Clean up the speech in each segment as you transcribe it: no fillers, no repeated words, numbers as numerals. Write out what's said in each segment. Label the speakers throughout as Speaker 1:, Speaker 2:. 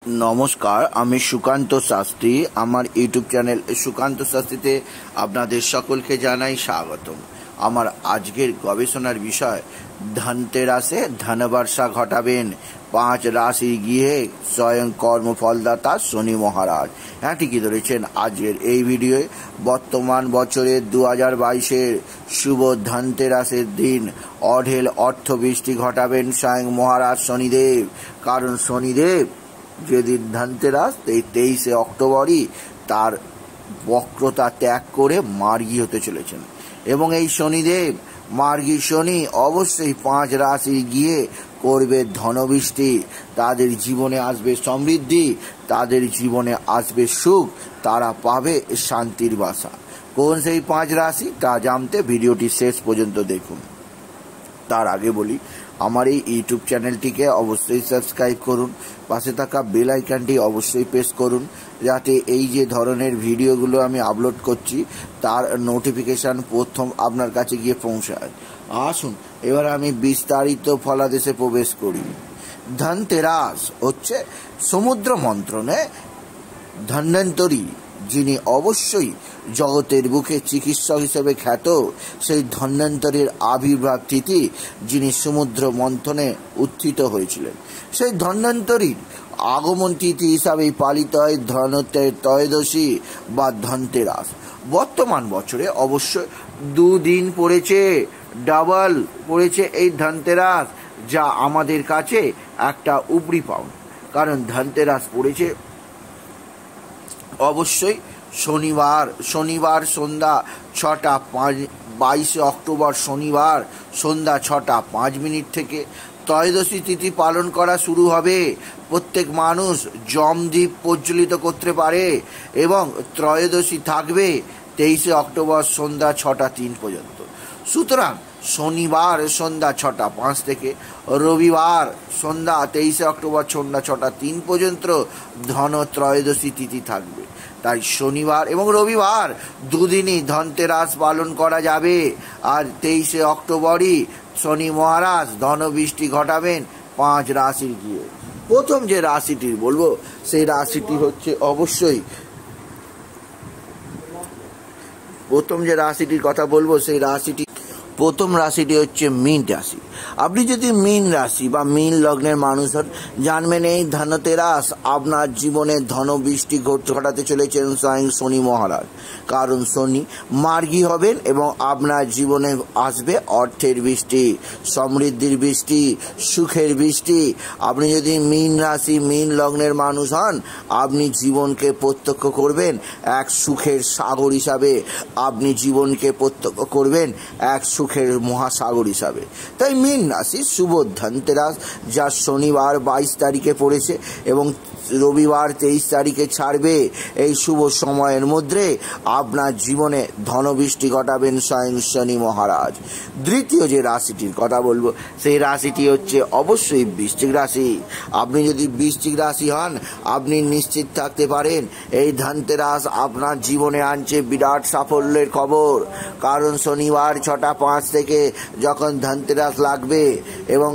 Speaker 1: নমস্কার, আমি সুকান্ত শাস্ত্রী। আমার ইউটিউব চ্যানেল সুকান্ত শাস্ত্রীতে আপনাদের সকলকে জানাই স্বাগতম। আমার আজকের গবেষণার বিষয়, ধনতেরাসে ধনবর্ষা ঘটাবেন 5 রাশি গৃহে স্বয়ং কর্মফলদাতা শনি মহারাজ। হ্যাঁ, ঠিকই ধরেছেন। আজকের এই ভিডিওয়ে বর্তমান বছরের 2022-এর শুভ ধনতেরাসের দিন অঢেল অর্থবৃষ্টি ঘটাবেন স্বয়ং মহারাজ শনিদেব। কারণ শনিদেব যেদিন ধনতেরাস 23শে অক্টোবরই তার বক্রতা ত্যাগ করে মার্গী হতে চলেছেন, এবং এই শনিদেব মার্গী শনি অবশ্যই 5 রাশি গিয়ে করবে ধনবৃষ্টি। তাদের জীবনে আসবে সমৃদ্ধি, তাদের জীবনে আসবে সুখ, তারা পাবে শান্তির বাসা। কোন সেই 5 রাশি তা জানতে ভিডিওটি শেষ পর্যন্ত দেখুন। তার আগে বলি, আমার এই ইউটিউব চ্যানেলটিকে অবশ্যই সাবস্ক্রাইব করুন, পাশে থাকা বেল আইকনটি অবশ্যই প্রেস করুন, যাতে এই যে ধরনের ভিডিওগুলো আমি আপলোড করছি তার নোটিফিকেশান প্রথম আপনার কাছে গিয়ে পৌঁছায়। আসুন এবার আমি বিস্তারিত ফলাদেশে প্রবেশ করি। ধনতেরাস হচ্ছে সমুদ্র মন্ত্রণে ধন্বন্তরী, যিনি অবশ্যই জগতের বুকে চিকিৎসক হিসেবে খ্যাত, সেই ধন্বন্তরীর আবির্ভাব তিথি যিনি সমুদ্র মন্থনে উত্থিত হয়েছিলেন, সেই ধন্বন্তরীর আগমন তিথি হিসাবেই পালিত হয় ধনত্রয়োদশী বা ধনতেরাস। বর্তমান বছরে অবশ্যই 2 দিন পড়েছে, ডাবল পড়েছে এই ধনতেরাস, যা আমাদের কাছে একটা উপরি পাওনা। কারণ ধনতেরাস পড়েছে অবশ্যই শনিবার সন্ধ্যা 6টা 22শে অক্টোবর শনিবার সন্ধ্যা 6টা 5 মিনিট থেকে ত্রয়োদশী তিথি পালন করা শুরু হবে। প্রত্যেক মানুষ জমদ্বীপ প্রজ্বলিত করতে পারে, এবং ত্রয়োদশী থাকবে 23শে অক্টোবর সন্ধ্যা 6টা 3 পর্যন্ত। সুতরাং শনিবার সন্ধ্যা 6টা 5 থেকে রবিবার সন্ধ্যা 23শে অক্টোবর সন্ধ্যা 6টা 3 পর্যন্ত ধন ত্রয়োদশী তিথি থাকবে। তাই শনিবার এবং রবিবার 2 দিনই ধনতেরাস পালন করা যাবে। আর 23শে অক্টোবরই শনি মহারাজ ধনবৃষ্টি ঘটাবেন 5 রাশির গিয়ে। প্রথম যে রাশিটির বলবো সেই রাশিটি হচ্ছে অবশ্যই, প্রথম যে রাশিটির কথা বলবো সেই রাশিটি, প্রথম রাশিটি হচ্ছে মীন রাশি। আপনি যদি মীন রাশি বা মীন লগ্নের মানুষ হন, জানবেন এই ধনতেরাস আপনার জীবনে ধনবৃষ্টি ঘটাতে চলেছেন স্বয়ং শনি মহারাজ। কারণ শনি মার্গী হবেন এবং আপনার জীবনে আসবে অর্থের বৃষ্টি, সমৃদ্ধির বৃষ্টি, সুখের বৃষ্টি। আপনি যদি মীন রাশি মীন লগ্নের মানুষ হন, আপনি জীবনকে প্রত্যক্ষ করবেন এক সুখের সাগর হিসাবে, আপনি জীবনকে প্রত্যক্ষ করবেন এক সুখের মহাসাগর হিসাবে। তাই মীন রাশি শুভ ধনতেরাস, যা শনিবার 22 তারিখে পড়েছে এবং রবিবার 23 তারিখে ছাড়বে, এই শুভ সময়ের মধ্যে আপনার জীবনে ধনবৃষ্টি ঘটাবেন স্বয়ং শনি মহারাজ। দ্বিতীয় যে রাশিটির কথা বলবো সেই রাশিটি হচ্ছে অবশ্যই বৃশ্চিক রাশি। আপনি যদি বৃশ্চিক রাশি হন, আপনি নিশ্চিত থাকতে পারেন এই ধনতেরাস আপনার জীবনে আনছে বিরাট সাফল্যের খবর। কারণ শনিবার 6টা 5 থেকে যখন ধনতেরাস লাগবে, এবং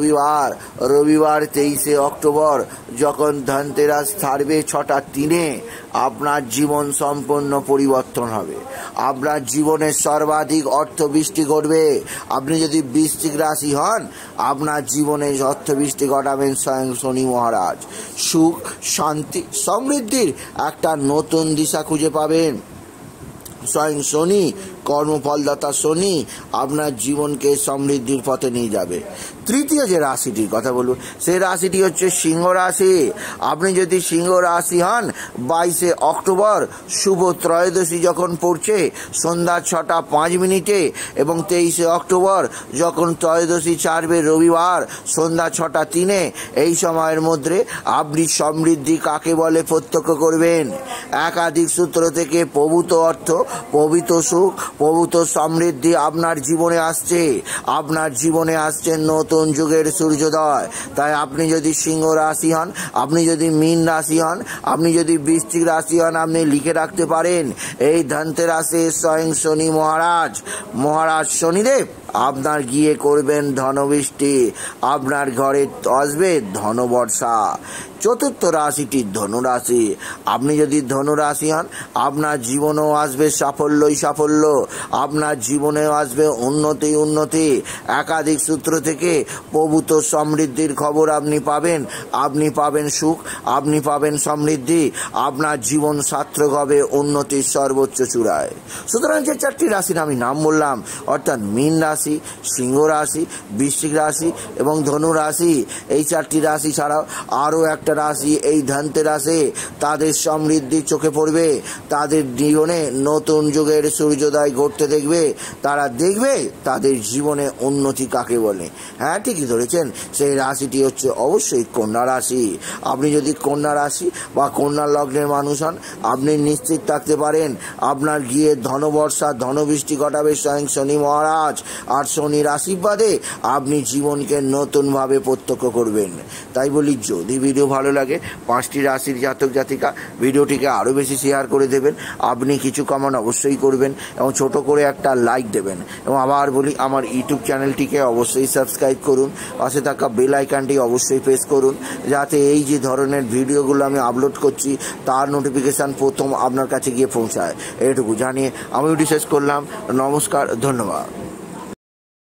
Speaker 1: রবিবার 23শে অক্টোবর যখন ধনতেরাস ছাড়বে 6টা 3-এ, আপনার জীবন সম্পূর্ণ পরিবর্তন হবে। আপনার জীবনে সর্বাধিক অর্থবৃষ্টি ঘটবে। আপনি যদি বৃশ্চিক রাশি হন, আপনার জীবনে অর্থবৃষ্টি ঘটাবেন স্বয়ং শনি মহারাজ। সুখ, শান্তি, সমৃদ্ধির একটা নতুন দিশা খুঁজে পাবেন। স্বয়ং শনি কর্মফলদাতা শনি আপনার জীবনকে সমৃদ্ধির পথে নিয়ে যাবে। তৃতীয় যে রাশিটির কথা বলবো সেই রাশিটি হচ্ছে সিংহ রাশি। আপনি যদি সিংহ রাশি হন, 22শে অক্টোবর শুভ ত্রয়োদশী যখন পড়ছে সন্ধ্যা 6টা 5 মিনিটে, এবং 23শে অক্টোবর যখন ত্রয়োদশী ছাড়বে রবিবার সন্ধ্যা 6টা 3-এ, এই সময়ের মধ্যে আপনি সমৃদ্ধি কাকে বলে প্রত্যক্ষ করবেন। একাধিক সূত্র থেকে প্রভূত অর্থ, প্রভূত সুখ, প্রভূত সমৃদ্ধি আপনার জীবনে আসছে। আপনার জীবনে আসছে নতুন যুগের সূর্যোদয়। তাই আপনি যদি সিংহ রাশি হন, আপনি যদি মীন রাশি হন, আপনি যদি বৃশ্চিক রাশি হন, আপনি লিখে রাখতে পারেন এই ধনতেরাসে স্বয়ং শনি মহারাজ শনিদেব আপনার গিয়ে করবেন ধনবৃষ্টি, আপনার ঘরে আসবে ধনবর্ষা। চতুর্থ রাশিটি ধনুরাশি। আপনি যদি ধনুরাশি হন, আপনার জীবনেও আসবে সাফল্যই সাফল্য, আপনার জীবনেও আসবে উন্নতি। একাধিক সূত্র থেকে প্রভূত সমৃদ্ধির খবর আপনি পাবেন সুখ, আপনি পাবেন সমৃদ্ধি, আপনার জীবন সার্থক হবে উন্নতির সর্বোচ্চ চূড়ায়। সুতরাং যে 4টি রাশির আমি নাম বললাম, অর্থাৎ মীন রাশি, সিংহ রাশি, বৃশ্চিক রাশি এবং ধনু রাশি, এই 4টি রাশি ছাড়াও আরও একটা রাশি এই ধনতেরাসে, তাদের সমৃদ্ধি চোখে পড়বে, তাদের জীবনে নতুন যুগের সূর্যোদয় ঘটতে দেখবে, তারা দেখবে তাদের জীবনে উন্নতি কাকে বলে। হ্যাঁ, ঠিকই ধরেছেন, সেই রাশিটি হচ্ছে অবশ্যই কন্যা রাশি। আপনি যদি কন্যা রাশি বা কন্যা লগ্নের মানুষ হন, আপনি নিশ্চিত থাকতে পারেন আপনার গিয়ে ধনবর্ষা ধনবৃষ্টি ঘটাবে স্বয়ং শনি মহারাজ। আর শনির আশীর্বাদে আপনি জীবনকে নতুনভাবে প্রত্যক্ষ করবেন। তাই বলি, যদি ভিডিও ভালো লাগে 5টি রাশির জাতক জাতিকা ভিডিওটিকে আরও বেশি শেয়ার করে দেবেন, আপনি কিছু কমেন্ট অবশ্যই করবেন এবং ছোট করে একটা লাইক দেবেন। এবং আবার বলি, আমার ইউটিউব চ্যানেলটিকে অবশ্যই সাবস্ক্রাইব করুন, পাশে থাকা বেল আইকনটি অবশ্যই প্রেস করুন, যাতে এই যে ধরনের ভিডিওগুলো আমি আপলোড করছি তার নোটিফিকেশান প্রথম আপনার কাছে গিয়ে পৌঁছায়। এটুকু জানিয়ে আমি ভিডিও শেষ করলাম। নমস্কার, ধন্যবাদ।